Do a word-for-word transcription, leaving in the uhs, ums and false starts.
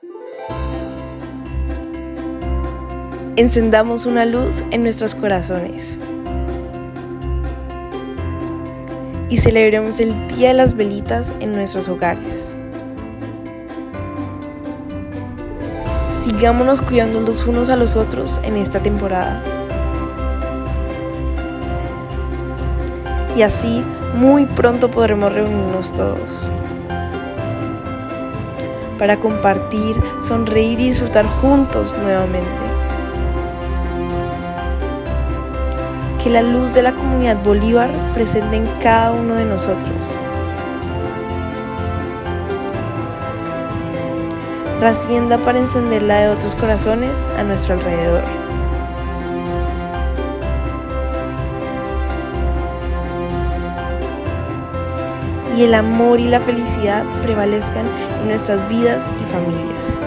Encendamos una luz en nuestros corazones y celebremos el Día de las Velitas en nuestros hogares. Sigámonos cuidando los unos a los otros en esta temporada. Y así, muy pronto podremos reunirnos todos para compartir, sonreír y disfrutar juntos nuevamente. Que la luz de la comunidad Bolívar presente en cada uno de nosotros. Trascienda para encender la de otros corazones a nuestro alrededor. Y el amor y la felicidad prevalezcan en nuestras vidas y familias.